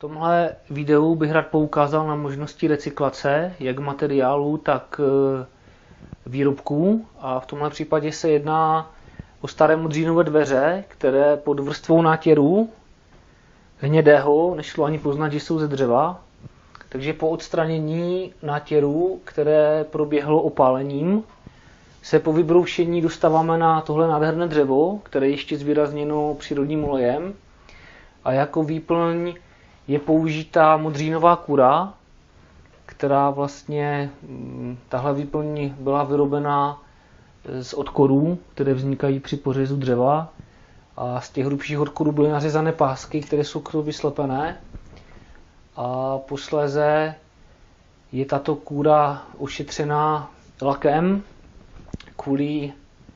tomhle videu bych rád poukázal na možnosti recyklace jak materiálů, tak výrobků. A v tomhle případě se jedná o staré modřínové dveře, které pod vrstvou nátěru hnědého nešlo ani poznat, že jsou ze dřeva. Takže po odstranění nátěru, které proběhlo opálením, se po vybroušení dostáváme na tohle nádherné dřevo, které je ještě zvýrazněno přírodním olejem. A jako výplň je použitá modřínová kůra, která vlastně, tahle výplň byla vyrobena z odkorů, které vznikají při pořezu dřeva. A z těch hrubších odkorů byly nařezané pásky, které jsou k sobě slepené. A posléze je tato kůra ošetřená lakem kvůli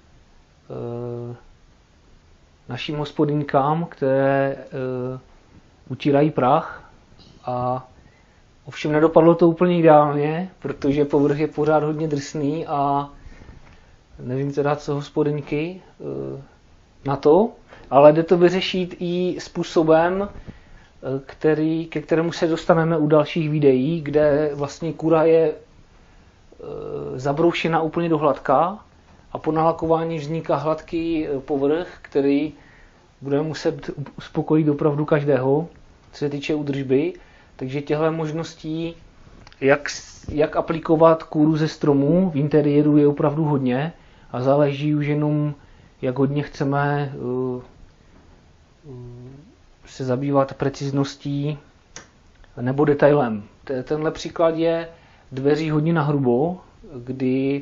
našim hospodynkám, které utírají prach. A ovšem nedopadlo to úplně ideálně, protože povrch je pořád hodně drsný a nevím teda, co hospodyňky na to, ale jde to vyřešit i způsobem, ke kterému se dostaneme u dalších videí, kde vlastně kůra je zabroušena úplně do hladka a po nalakování vzniká hladký povrch, který bude muset uspokojit opravdu každého, co se týče údržby. Takže těchto možností, jak aplikovat kůru ze stromů v interiéru, je opravdu hodně a záleží už jenom, jak hodně chceme se zabývat precizností nebo detailem. Tenhle příklad je dveří hodně nahrubo, kdy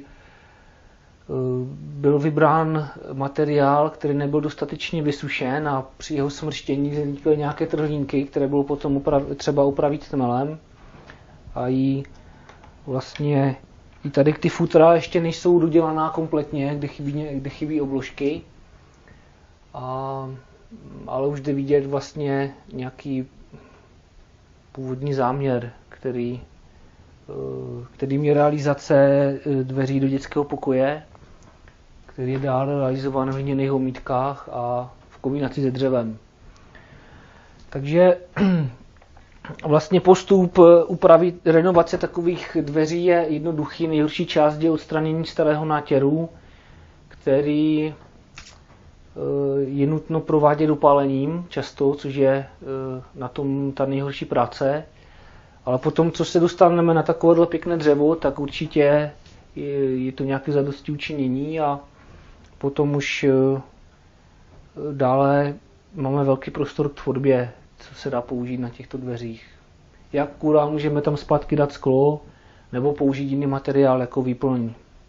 byl vybrán materiál, který nebyl dostatečně vysušen a při jeho smrštění vznikly nějaké trhlínky, které bylo potom třeba upravit tmelem. A i vlastně i tady ty futra ještě nejsou dodělaná kompletně, kde chybí obložky. Ale už jde vidět vlastně nějaký původní záměr, kterým je realizace dveří do dětského pokoje, který je dále realizován v hliněných omítkách a v kombinaci se dřevem. Takže vlastně postup úpravy renovace takových dveří je jednoduchý. Nejhorší část je odstranění starého nátěru, který je nutno provádět dopálením často, což je na tom ta nejhorší práce. Ale potom, co se dostaneme na takovéhle pěkné dřevo, tak určitě je to nějaké zadostiučinění a potom už dále máme velký prostor k tvorbě, co se dá použít na těchto dveřích. Jak kůra můžeme tam zpátky dát sklo, nebo použít jiný materiál jako výplň.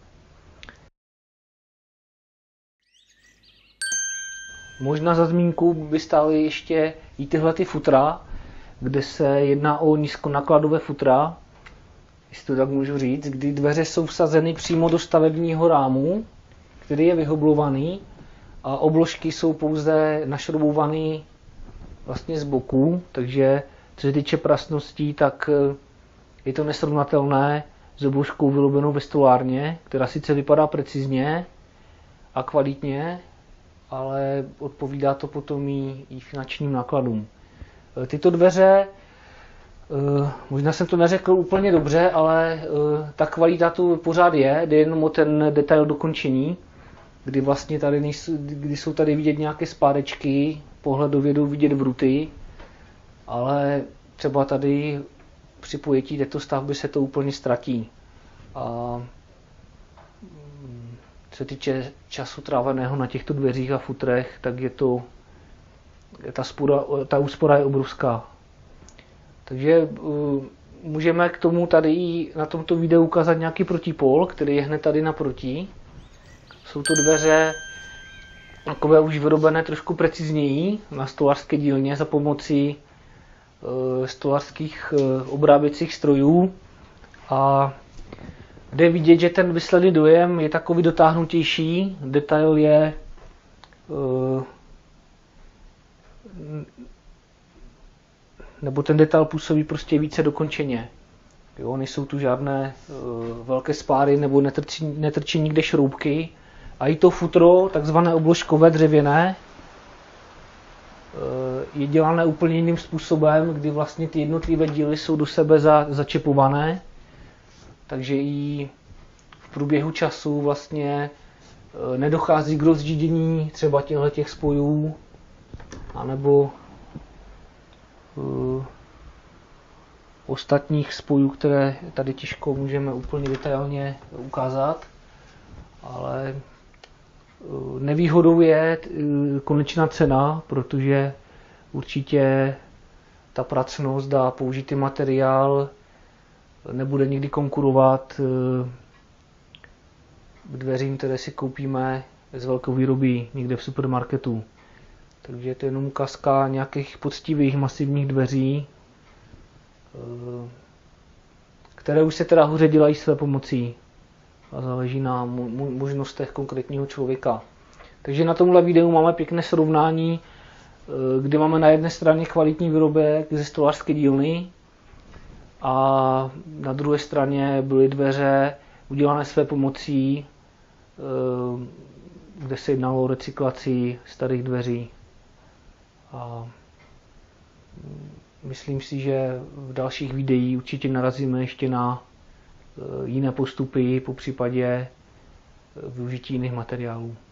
Možná za zmínku by stály ještě i tyhle ty futra, kde se jedná o nízkonákladové futra, jestli to tak můžu říct, kdy dveře jsou vsazeny přímo do stavebního rámu, který je vyhoblovaný a obložky jsou pouze našroubované vlastně z boku, takže co se týče prasností, tak je to nesrovnatelné s obložkou vyrobenou ve stolárně, která sice vypadá precizně a kvalitně, ale odpovídá to potom i finančním nákladům. Tyto dveře, možná jsem to neřekl úplně dobře, ale ta kvalita tu pořád je, jde jenom o ten detail dokončení, kdy vlastně tady kdy jsou tady vidět nějaké spádečky, pohledově jdou vidět vruty, ale třeba tady při pojetí této stavby se to úplně ztratí. A co se týče času tráveného na těchto dveřích a futrech, tak je to ta úspora je obrovská. Takže můžeme k tomu tady na tomto videu ukázat nějaký protipol, který je hned tady naproti. Jsou to dveře takové už vyrobené trošku precizněji na stolářské dílně za pomocí stolářských obráběcích strojů. A jde vidět, že ten výsledný dojem je takový dotáhnutější, detail je nebo ten detail působí prostě více dokončeně. Jo, nejsou tu žádné velké spáry nebo netrčí nikde šroubky. A i to futro, takzvané obložkové dřevěné, je dělané úplně jiným způsobem, kdy vlastně ty jednotlivé díly jsou do sebe začepované, takže i v průběhu času vlastně nedochází k rozjíždění třeba těch spojů, anebo ostatních spojů, které tady těžko můžeme úplně detailně ukázat, ale nevýhodou je konečná cena, protože určitě ta pracnost a použitý materiál nebude nikdy konkurovat k dveřím, které si koupíme z velkou výroby někde v supermarketu. Takže je to jenom ukázka nějakých poctivých masivních dveří, které už se teda hůře dělají své pomocí a záleží na možnostech konkrétního člověka. Takže na tomhle videu máme pěkné srovnání, kde máme na jedné straně kvalitní výrobek ze stolářské dílny a na druhé straně byly dveře udělané své pomocí, kde se jednalo o recyklaci starých dveří. A myslím si, že v dalších videích určitě narazíme ještě na jiné postupy, popřípadě využití jiných materiálů.